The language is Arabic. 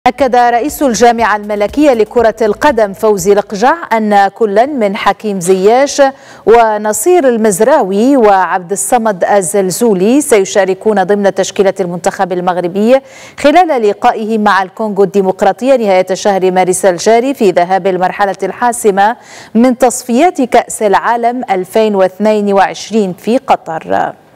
أكد رئيس الجامعة الملكية لكرة القدم فوزي القجع أن كلا من حكيم زياش ونصير المزراوي وعبد الصمد الزلزولي سيشاركون ضمن تشكيلة المنتخب المغربي خلال لقائه مع الكونغو الديمقراطية نهاية شهر مارس الجاري في ذهاب المرحلة الحاسمة من تصفيات كأس العالم 2022 في قطر.